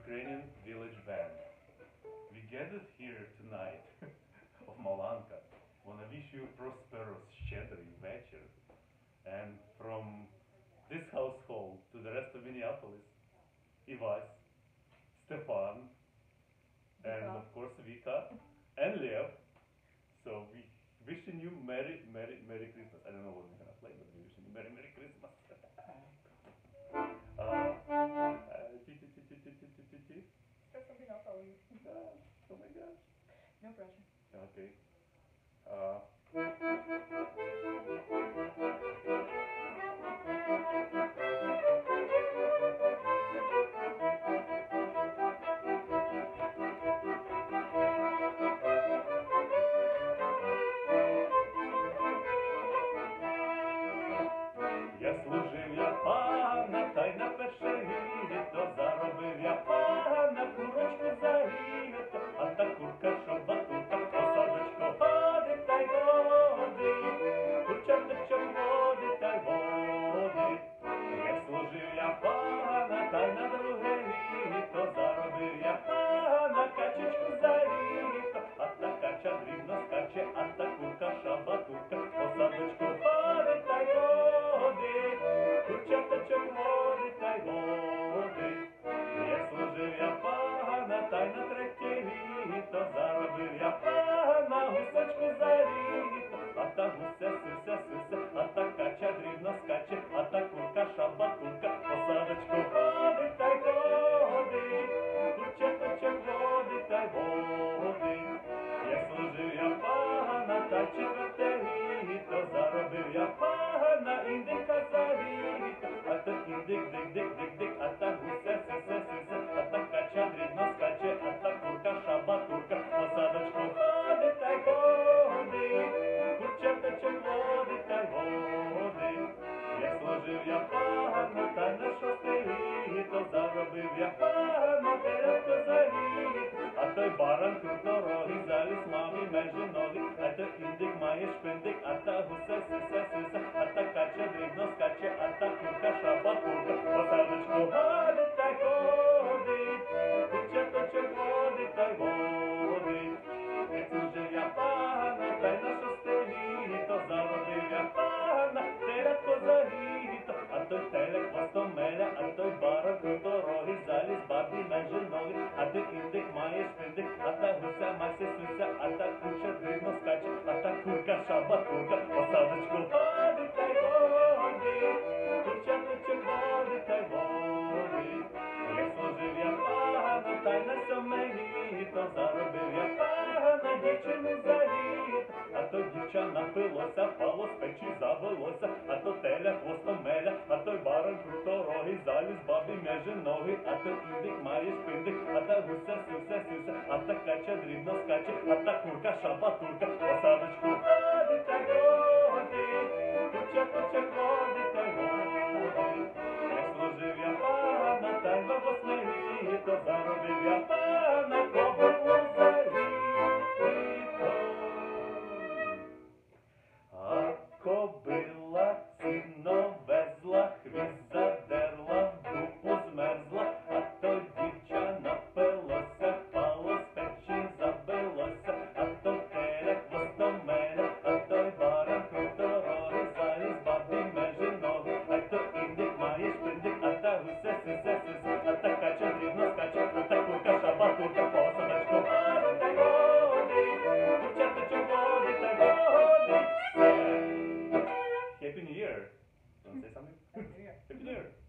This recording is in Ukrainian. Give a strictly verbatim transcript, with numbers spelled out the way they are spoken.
Ukrainian village band. We gathered here tonight of Malanka. Wanna wish you prosperous, щедрий вечір. And from this household to the rest of Minneapolis, Ivas, Stefan, and of course Vika, and Lev. So we wishing you Merry, Merry, Merry Christmas. I don't know what we're gonna play, but we're wishing you Merry, Merry Christmas. uh, uh, chi, chi, chi, chi, chi, chi, chi, chi, chi. That's something else I'll use. Uh, oh my gosh. No pressure. Okay. Uh, Я служив я пана, та й на перше літо заробив я пана, курочку за літо, а та курка, що батука, посадочко ходить та й водить, курчаточок водить та й водить. Я служив я пана, та й на друге літо заробив я пана, качечку за літо, а та кача дрібно скаче, а та курка шабатурка, посадочку ходить та й водить, курчаточок водить та й водить. Я служив я пана, та й на третє літо заробив я пана, гусочку за літо, а та гуся сися сися, а та кача дрібно скаче, а та курка шабатурка, посадочку ходить та й водить, курчаточок водить та й водить. Я служив я пана, та четверте літо заробив я пана, індика за літо, а та індик дик дик дик дик, а та гуся сися сися, а та кача дрібно скаче, а та курка шабатурка, посадочку ходить та й ходить, курчаточок водить та й водить. Я служив я пана, та й на шосте літо заробив я пана, телятко за літо, а той баран круторогий заліз мамі межі ноги, а той індик має шпиндик, а та гуся сися сися, а та кача дрібно скаче, а та курка шабатурка, посадочку ходить та й ходить, курчаточок водить та й водить. Я служив я пана, та й на шосте літо заробив я пана, телятко за літо, а той телек хвостом меля, а той баран круторогий заліз бабі межі ноги, а той індик має шпиндик, а та гуся мася суся, а та курча дрібно скаче, а та курка шабатурка, посадочку ходить та й водить, курчаточок водить та й водить. Я служив я пана, та й на сьоме літо заробив я пана, дівчину за літо, а то дівча напилося, впало з печі завелося, а то теля хвостом меля, а той баран круторогий заліз бабі межі ноги, а то індик має шпиндик, а та гуся сюся сюся, а та кача дрібно скаче, а та курка шабатурка, посадочку ходить та й водить, курчаточок водить та й водить. Я служив я пана, та й на восьме літо заробив я пана, кобилу за літо. А кобила сіно везла, хвіст задерла, в дупу змерзла, а то дівча напилося, впало з печі забилося, а то теля хвостом меля, а той баран круторогий заліз бабі межі ноги, а то індик має шпиндик, а та гуся сися сися, а та кача дрібно скаче, а та курка шабатурка, посадочку ходить та й водить, курчаточок водить та й водить. Happy New Year! Want to say something? Happy New Year. Happy New Year!